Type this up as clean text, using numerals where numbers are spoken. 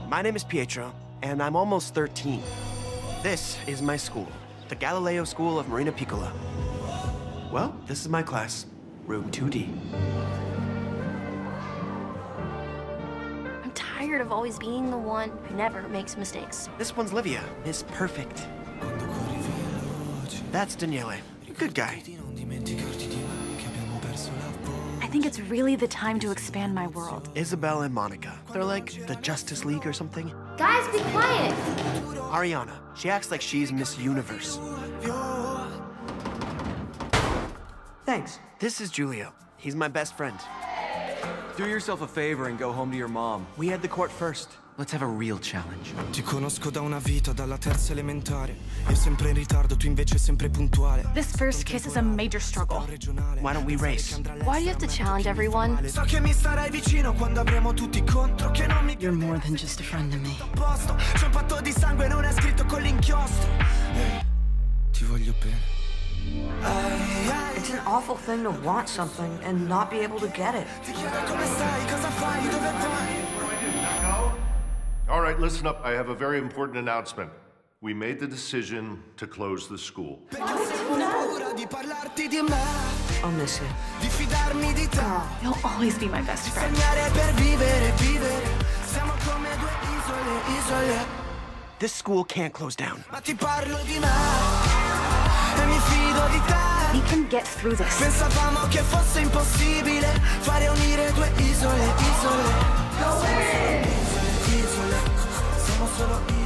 My name is Pietro, and I'm almost 13. This is my school, the Galileo School of Marina Piccola. Well, this is my class, room 2D. I'm tired of always being the one who never makes mistakes. This one's Livia, is perfect. That's Daniele, good guy. I think it's really the time to expand my world. Isabel and Monica, they're like the Justice League or something. Guys, be quiet! Ariana, she acts like she's Miss Universe. Thanks. This is Giulio, he's my best friend. Do yourself a favor and go home to your mom. We had the court first. Let's have a real challenge. Ti conosco da una vita, dalla terza elementare. Io sempre in ritardo, tu invece sempre puntuale. This first kiss is a major struggle. Why don't we race? Why do you have to challenge everyone? So che mi starai vicino quando avremo tutti contro, che non mi... You're more than just a friend to me. C'è un patto di sangue, non è scritto con l'inchiostro. Ti voglio bene. It's an awful thing to want something and not be able to get it. Ti chiedo come stai, cosa fai, dove vai? All right, listen up. I have a very important announcement. We made the decision to close the school. I'll miss you. You'll always be my best friend. This school can't close down. We can get through this. Pensavamo che fosse impossibile fare unire due isole. Isole, siamo solo